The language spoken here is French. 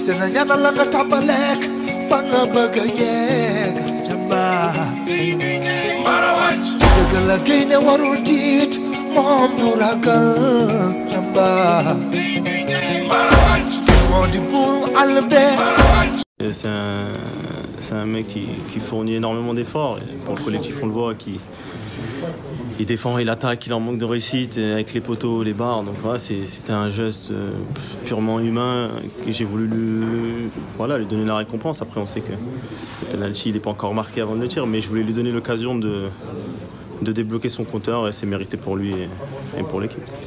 C'est un mec qui fournit énormément d'efforts. Pour le collectif, on le voit, il défend, il attaque, il en manque de réussite avec les poteaux, les barres. Donc voilà, c'était un geste purement humain que j'ai voulu lui donner la récompense. Après, on sait que le penalty, il n'est pas encore marqué avant de le tirer, mais je voulais lui donner l'occasion de débloquer son compteur et c'est mérité pour lui et pour l'équipe.